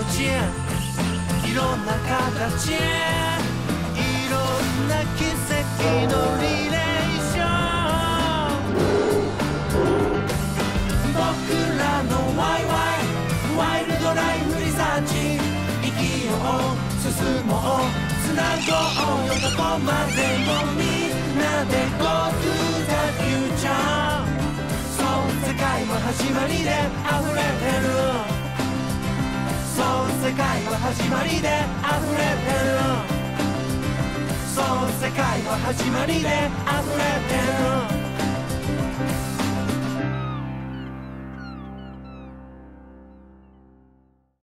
道へいろんな形へいろんな奇跡のリレーション僕らのワイワイワイルドライフリサーチ生きよう進もうつなごうよどこまでもみんなで Go to the future そう世界は始まりで溢れてるそう世界は始まりで溢れてるそう世界は始まりで溢れてる